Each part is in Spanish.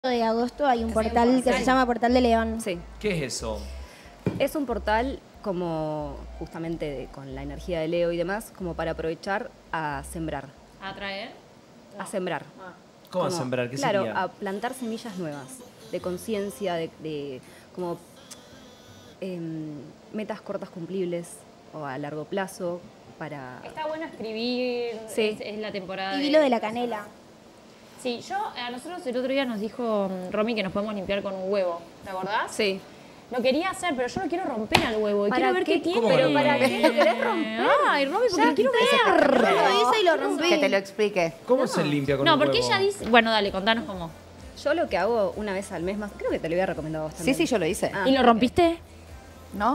de agosto hay un portal que se llama Portal de León. Sí. ¿Qué es eso? Es un portal como justamente con la energía de Leo y demás, como para aprovechar a sembrar. ¿A atraer? A sembrar. ¿Cómo a sembrar? ¿Qué claro, sería? a plantar semillas nuevas, de conciencia, de como metas cortas cumplibles o a largo plazo para... Está bueno escribir, Sí. es la temporada. Y vi lo de la canela. Sí, a nosotros el otro día nos dijo Romy que nos podemos limpiar con un huevo, ¿te acordás? Sí. Lo quería hacer, pero yo lo quiero romper al huevo. Y ¿Para quiero ver qué? qué tiene. ¿Cómo que Pero lo ¿para romper? qué lo querés romper? Ay, Romy, porque lo quiero ver. Yo lo hice y lo rompí. Que te lo explique. ¿Cómo se limpia con No, un porque huevo? ella dice... Bueno, dale, contanos cómo. Yo lo que hago una vez al mes más, creo que te lo había recomendado vos Sí, también. sí, yo lo hice. Ah, ¿Y lo ok. rompiste? ¿No?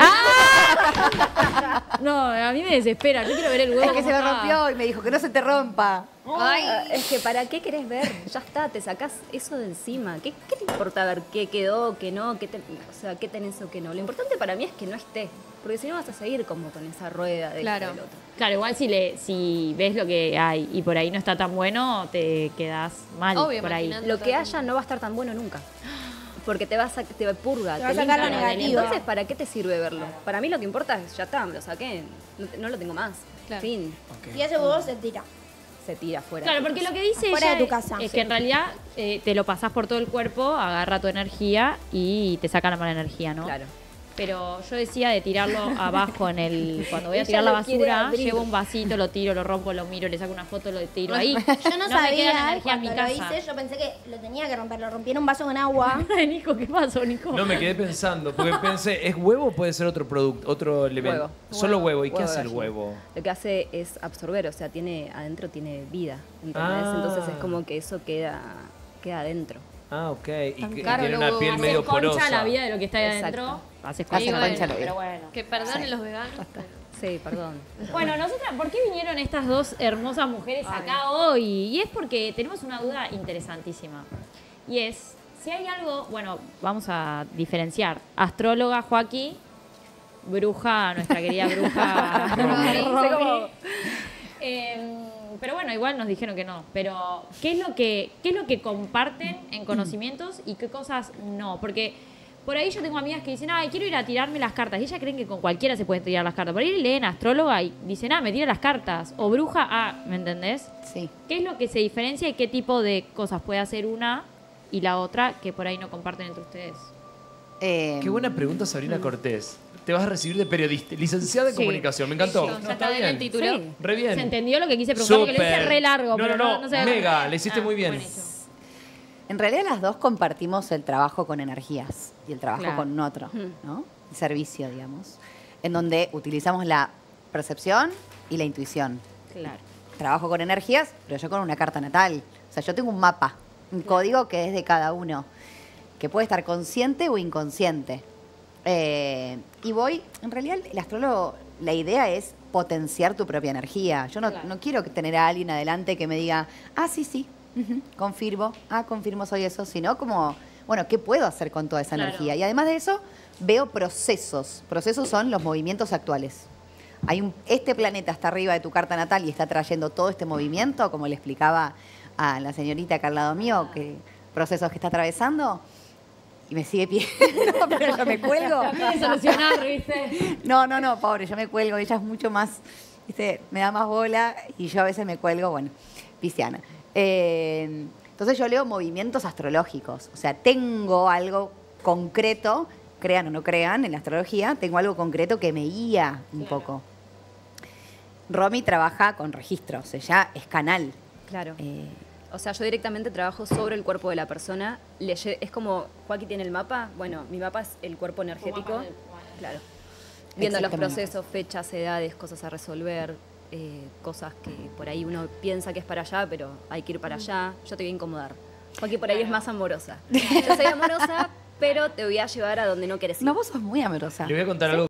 No, a mí me desespera. Yo quiero ver el huevo. Es que cómo se me está. rompió y me dijo que no se te rompa. Es que ¿para qué querés ver? Ya está, te sacás eso de encima. ¿Qué te importa ver qué quedó, qué no, o sea, qué tenés o qué no? Lo importante para mí es que no esté, porque si no vas a seguir como con esa rueda de Claro. esto y del otro. Claro, igual si ves lo que hay y por ahí no está tan bueno, te quedás mal Obvio, por ahí. imaginando. Lo que haya no va a estar tan bueno nunca. Porque te purga, Te va a sacar lo limpia. negativo. Entonces, ¿para qué te sirve verlo? Para mí lo que importa es, ya está, me lo saqué, no lo tengo más. Claro. Fin, Y ese huevo se tira. se tira afuera. Claro, porque lo que dice Afuera ella de tu casa. es que en realidad te lo pasás por todo el cuerpo, agarra tu energía y te saca la mala energía, ¿no? Claro. Pero yo decía de tirarlo abajo en el... Cuando voy a Ella tirar la lo quiere basura, abrir. llevo un vasito, lo tiro, lo rompo, lo miro, le saco una foto, lo tiro ahí. Yo no me queda la sabía, energía en mi cuando lo casa. hice, yo pensé que lo tenía que romper. Lo rompí en un vaso con agua. Ay, Nico, ¿qué pasó, Nico? No, me quedé pensando, porque pensé, ¿es huevo o puede ser otro producto, otro elemento? Huevo. Solo huevo. ¿Y qué Huevo hace de el gallina. huevo? Lo que hace es absorber, o sea, adentro tiene vida, ¿entendés? Ah. Entonces es como que eso queda adentro. Ah, ok. Y Tan que caro tiene el una huevo. piel Hace medio Haces concha porosa. la vida de lo que está ahí Exacto. adentro. Haces Hace concha, concha la vida. pero bueno. Que perdonen los veganos. Sí, perdón. Bueno, nosotras, ¿por qué vinieron estas dos hermosas mujeres acá hoy? Y es porque tenemos una duda interesantísima. Y es, si hay algo, bueno, vamos a diferenciar. Astróloga Joaquín, bruja, nuestra querida bruja Romy. Pero bueno, igual nos dijeron que no. Pero, ¿qué es lo que comparten en conocimientos y qué cosas no? Porque por ahí yo tengo amigas que dicen, ay, quiero ir a tirarme las cartas. Y ellas creen que con cualquiera se pueden tirar las cartas. Por ahí leen astróloga y dicen, me tira las cartas. O bruja, ¿me entendés? Sí. ¿Qué es lo que se diferencia y qué tipo de cosas puede hacer una y la otra que por ahí no comparten entre ustedes? Qué buena pregunta, Sabrina Cortés. Te vas a recibir de periodista, licenciada en Sí. comunicación. Me encantó. Ya No, está bien el título. Sí. Re bien. ¿Se entendió lo que quise preguntar? Porque lo hice Súper. re largo. No, pero no, se- mega, le hiciste muy bien. buenísimo. En realidad las dos compartimos el trabajo con energías y el trabajo Claro. con otro, ¿no? El servicio, digamos. En donde utilizamos la percepción y la intuición. Claro. Trabajo con energías, pero yo con una carta natal. O sea, yo tengo un mapa, un código que es de cada uno, que puede estar consciente o inconsciente. Y en realidad el astrólogo, la idea es potenciar tu propia energía. Yo no, Claro. no quiero tener a alguien adelante que me diga, sí, confirmo, confirmo soy eso, sino como, bueno, ¿qué puedo hacer con toda esa Claro. energía? Y además de eso, veo procesos. Procesos son los movimientos actuales. Este planeta está arriba de tu carta natal y está trayendo todo este movimiento, como le explicaba a la señorita acá al lado mío, que procesos que está atravesando, y me sigue pidiendo, pero yo me cuelgo. La quiere solucionar, ¿viste? No, pobre, yo me cuelgo, ella es mucho más, ¿viste? Me da más bola y yo a veces me cuelgo, bueno, pisciana. Entonces yo leo movimientos astrológicos, o sea, tengo algo concreto, crean o no crean en la astrología, tengo algo concreto que me guía un poco. Romy trabaja con registros, ella es canal. Claro. O sea, yo directamente trabajo sobre el cuerpo de la persona. Es como, Joaquín tiene el mapa. Bueno, mi mapa es el cuerpo energético. Claro. Viendo los Exactamente. procesos, fechas, edades, cosas a resolver, cosas que por ahí uno piensa que es para allá, pero hay que ir para allá. Yo te voy a incomodar. Joaquín por ahí es más amorosa. Yo soy amorosa, pero te voy a llevar a donde no querés ir. No, vos sos muy amorosa. Le voy a contar algo